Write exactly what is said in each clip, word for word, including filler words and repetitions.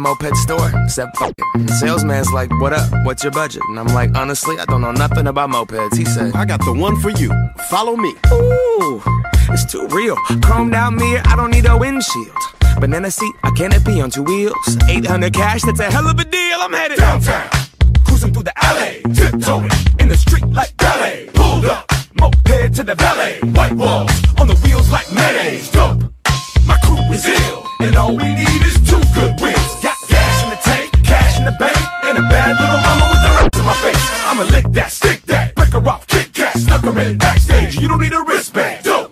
moped store. Said fuck it. Salesman's like, what up? What's your budget? And I'm like, honestly, I don't know nothing about mopeds. He said, I got the one for you. Follow me. Ooh, it's too real. Chromed out mirror, I don't need a windshield. Banana seat, a canopy on two wheels. eight hundred cash, that's a hell of a deal. I'm headed downtown, cruising through the alley, tiptoeing in the street like ballet. Pulled up, moped to the valet. White walls on the wheels like mayonnaise. Dope, my crew is ill, and all we need is two good wheels. Got gas in the tank, cash in the bank, and a bad little mama with the rest in my face. I'ma lick that, stick that, break her off, kick cat, snuck her in backstage. You don't need a wristband. Dope.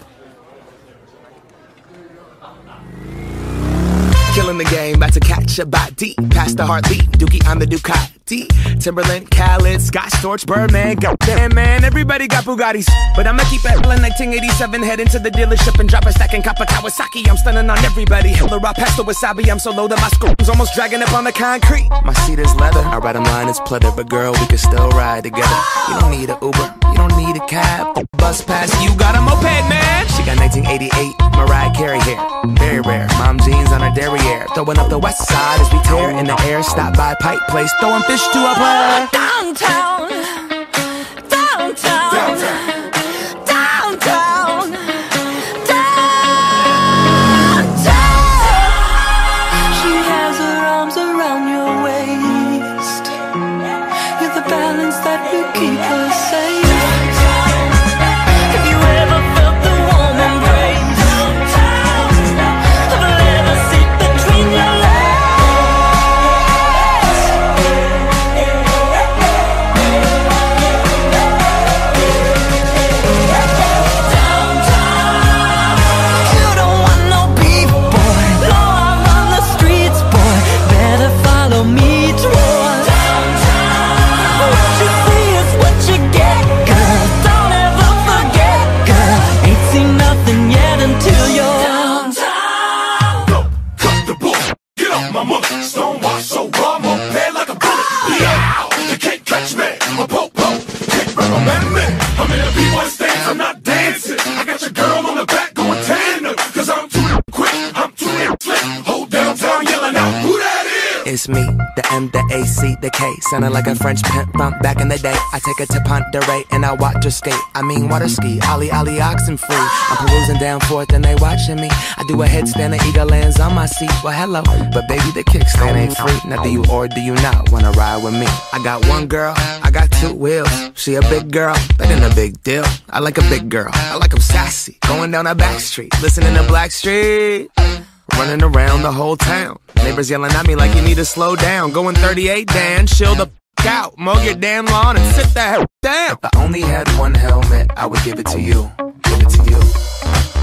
Killing the game, about to catch a body. Past the heartbeat, Dookie on the Ducati. Timberland, Khaled, Scott Storch, Birdman. Goddamn man, everybody got Bugattis. But I'ma keep it in nineteen eighty-seven. Head into the dealership and drop a stack in Kappa Kawasaki. I'm stunning on everybody. Hella raw pasta wasabi. I'm so low that my scoop's almost dragging up on the concrete. My seat is leather. I ride them line is pleather. But girl, we can still ride together. You don't need an Uber. You don't need a cab. Bus pass, you got a moped, man. She got nineteen eighty-eight Mariah Carey hair. Very rare. Mom jeans on her derriere. Throwing up the west side as we tear in the air. Stop by Pipe Place. Throwing fish to a player. Downtown, downtown, downtown, downtown, downtown. She has her arms around your waist. You're the balance that will keep her safe. Have you ever felt the warm embrace of a leather seat between your legs? Stonewash, so raw, moped like a bullet. Yeah, you can't catch me. I'm a po-po, can't recommend me. I'm in a B-boy stance, I'm not dancing. I got your girl on the back going tandem. Cause I'm too damn quick, I'm too damn slick. Whole downtown yelling out, who that is? It's me, the M, the A, C, the K. Sounding like a French pimp from back in the day. I take her to Ponderay and I watch her skate. I mean water ski, ollie ollie oxen free. I'm perusing down Fourth and they watching me. I do a headstand and eagle lands on my seat. Well hello, but baby the kickstand ain't free. Now do you or do you not wanna ride with me? I got one girl, I got two wheels. She a big girl, that ain't a big deal. I like a big girl, I like 'em sassy. Going down a back street, listening to Blackstreet. Running around the whole town. Neighbors yelling at me like you need to slow down. Going thirty-eight, Dan, chill the f*** out. Mow your damn lawn and sit the hell down. If I only had one helmet, I would give it to you. Give it to you.